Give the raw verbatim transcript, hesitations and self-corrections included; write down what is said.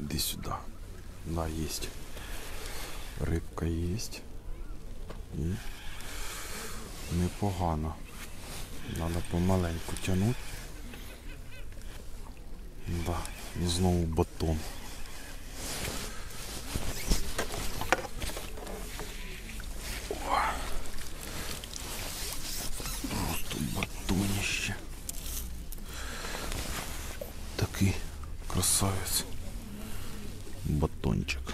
Иди сюда. Да, есть. Рибка есть. І непогано. Надо помаленьку тянуть. Да, і знову батон. О, просто батонище. Такий красавець. Батончик.